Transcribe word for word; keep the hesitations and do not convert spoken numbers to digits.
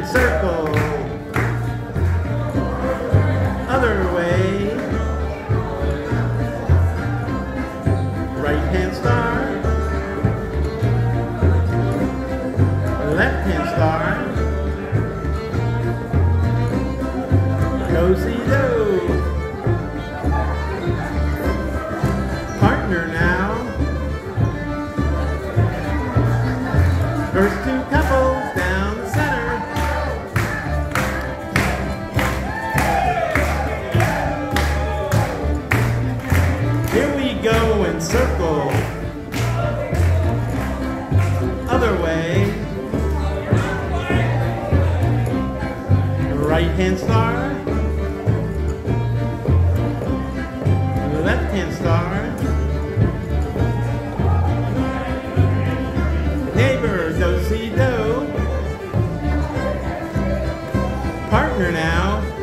circle. Other way. Right hand star. Left hand star. Do-si-do. Partner now. First two couples down the center. Here we go in circle. Other way. Right hand star. Left hand star. Neighbor, do-si-do. Partner now.